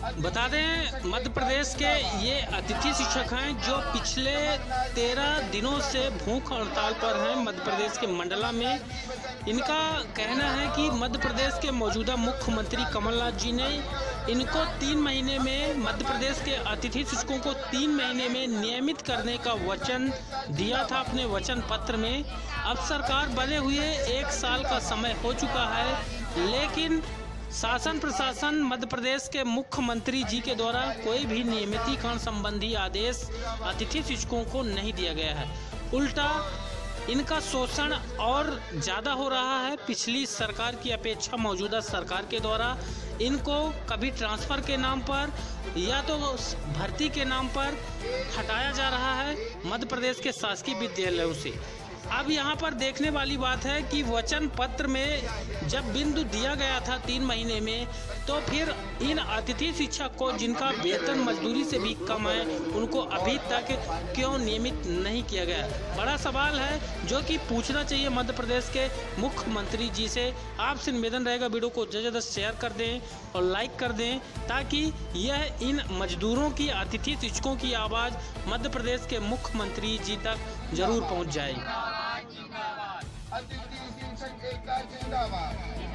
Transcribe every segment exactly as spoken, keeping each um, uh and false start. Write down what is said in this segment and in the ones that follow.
बता दें, मध्य प्रदेश के ये अतिथि शिक्षक हैं जो पिछले तेरह दिनों से भूख हड़ताल पर हैं मध्य प्रदेश के मंडला में। इनका कहना है कि मध्य प्रदेश के मौजूदा मुख्यमंत्री कमलनाथ जी ने इनको तीन महीने में मध्य प्रदेश के अतिथि शिक्षकों को तीन महीने में नियमित करने का वचन दिया था अपने वचन पत्र में। अब सरकार बने हुए एक साल का समय हो चुका है, लेकिन शासन प्रशासन मध्य प्रदेश के मुख्यमंत्री जी के द्वारा कोई भी नियमितीकरण संबंधी आदेश अतिथि शिक्षकों को नहीं दिया गया है। उल्टा इनका शोषण और ज़्यादा हो रहा है। पिछली सरकार की अपेक्षा मौजूदा सरकार के द्वारा इनको कभी ट्रांसफ़र के नाम पर या तो भर्ती के नाम पर हटाया जा रहा है मध्य प्रदेश के शासकीय विद्यालयों से। अब यहाँ पर देखने वाली बात है कि वचन पत्र में जब बिंदु दिया गया था तीन महीने में, तो फिर इन अतिथि शिक्षक को जिनका वेतन मजदूरी से भी कम है उनको अभी तक क्यों नियमित नहीं किया गया। बड़ा सवाल है जो कि पूछना चाहिए मध्य प्रदेश के मुख्यमंत्री जी से। आपसे निवेदन रहेगा वीडियो को ज़्यादा से ज़्यादा शेयर कर दें और लाइक कर दें, ताकि यह इन मजदूरों की अतिथि शिक्षकों की आवाज़ मध्य प्रदेश के मुख्यमंत्री जी तक जरूर पहुँच जाए। अतिथि शिक्षक एकता जिंदाबाद,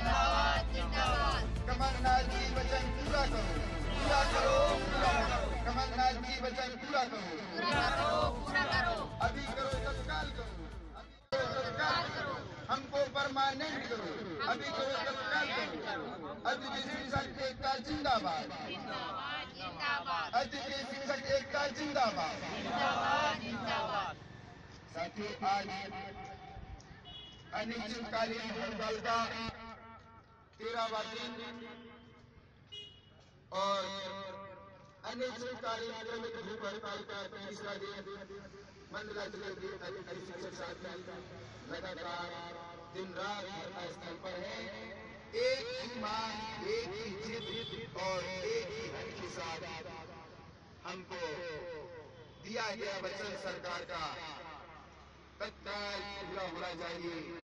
कमलनाथ जी वचन पूरा करो, पूरा करो, पूरा करो। कमलनाथ जी वचन पूरा करो, पूरा करो, पूरा करो। अभी करो तत्काल करो, अभी करो तत्काल करो। हमको परमानेंट करो, अभी करो तत्काल करो। अतिथि शिक्षक एकता जिंदाबाद, अतिथि शिक्षक एकता जिंदाबाद। साथियों, आज अनिश्चितकालीन हड़ताल का तेरहवां दिन और अनिश्चितकालीन क्रमिक भूख हड़ताल का तीसरा दिन मंडला जिले के अतिथि शिक्षक साथी लगातार दिन रात धरना पर है। एक ही मांग, एक ही जिद और एक ही हक के साथ हमको दिया गया वचन सरकार का तत्काल पूरा होना चाहिए।